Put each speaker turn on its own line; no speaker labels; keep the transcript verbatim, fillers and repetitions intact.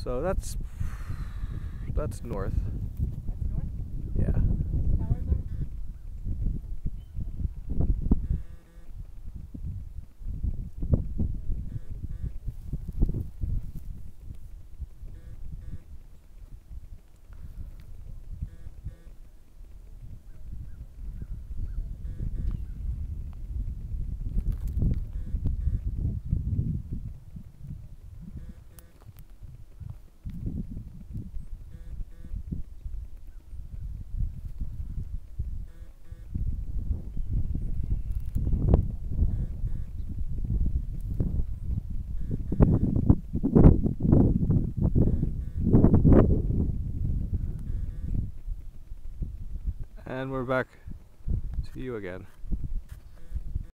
So that's that's north.
That's north?
Yeah.
Towers are?
And we're back to you again.